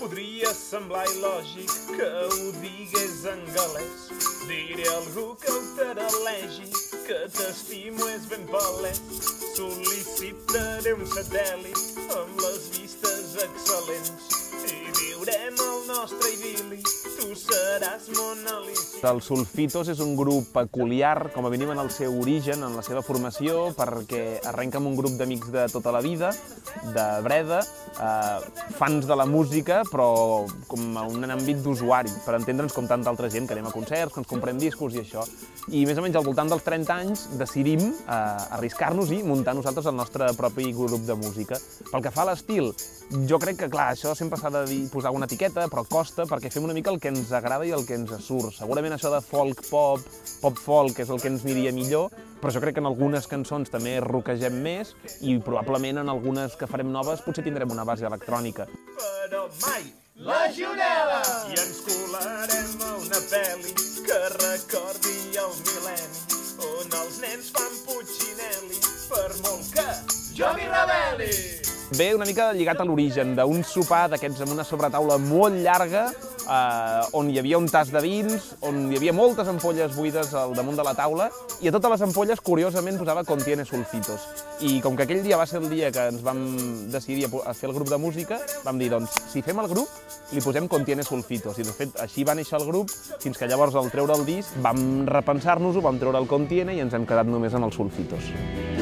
Podria semblar il·lògic que ho digués en galès. Diré a algú que ho taral·legi, que t'estimo és ben palès. Sol·licitaré un satèl·lit amb les vistes excel·lents i viurem el nostre idili, tu seràs mon Alicia. Els Sulfitos és un grup peculiar, com a mínim en el seu origen, en la seva formació, perquè arrenca amb un grup d'amics de tota la vida, de Breda, fans de la música, però com a un àmbit d'usuari, per entendre'ns com tanta altra gent que anem a concerts, que ens comprem discos i això. I més o menys al voltant dels 30 anys decidim arriscar-nos i muntar nosaltres el nostre propi grup de música. Pel que fa a l'estil, jo crec que, clar, això sempre s'ha de posar alguna etiqueta, però costa, perquè fem una mica el que ens agrada i el que ens surt. Segurament això de folk-pop, pop-folk és el que ens aniria millor, però jo crec que en algunes cançons també roquegem més i probablement en algunes que farem noves potser tindrem una base electrònica. Però mai legionela! I ens colarem a una pel·li que recordi el mil·lenni, on els nens fan putxinel·li, per molt que jo m'hi rebel·li! Ve una mica lligat a l'origen d'un sopar d'aquests amb una sobretaula molt llarga, on hi havia un tas de vins, on hi havia moltes ampolles buides al damunt de la taula, i a totes les ampolles, curiosament, posava Contiene Sulfitos. I com que aquell dia va ser el dia que ens vam decidir a fer el grup de música, vam dir, doncs, si fem el grup, li posem Contiene Sulfitos. I, de fet, així va néixer el grup, fins que llavors, al treure el disc, vam repensar-nos-ho, vam treure el Contiene i ens hem quedat només en els Sulfitos.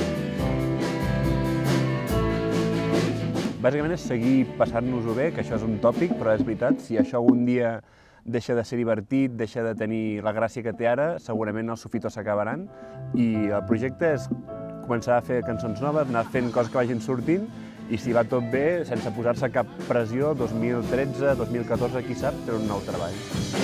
Bàsicament és seguir passant-nos-ho bé, que això és un tòpic, però és veritat, si això algun dia deixa de ser divertit, deixa de tenir la gràcia que té ara, segurament els Sulfitos s'acabaran. I el projecte és començar a fer cançons noves, anar fent coses que vagin sortint, i si va tot bé, sense posar-se cap pressió, 2013, 2014, qui sap, treure un nou treball.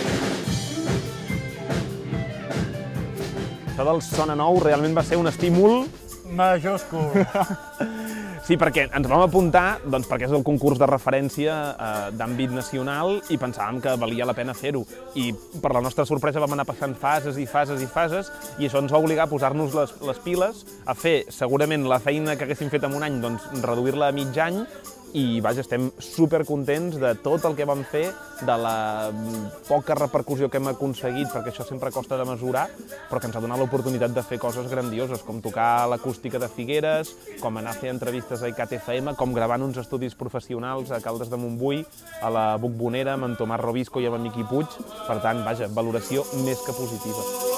Això del Sona Nou realment va ser un estímul majúscul. Sí, perquè ens vam apuntar, doncs, perquè és el concurs de referència d'àmbit nacional i pensàvem que valia la pena fer-ho. I per la nostra sorpresa vam anar passant fases i fases i fases i això ens va obligar a posar-nos les piles, a fer segurament la feina que haguéssim fet en un any, doncs reduir-la a mig any, i vaja, estem supercontents de tot el que vam fer, de la poca repercussió que hem aconseguit, perquè això sempre costa de mesurar, però que ens ha donat l'oportunitat de fer coses grandioses, com tocar l'acústica de Figueres, com anar a fer entrevistes a ICAT FM, com gravar en uns estudis professionals a Caldes de Montbui, a la Bucbonera, amb en Tomàs Robisco i amb en Miqui Puig. Per tant, vaja, valoració més que positiva.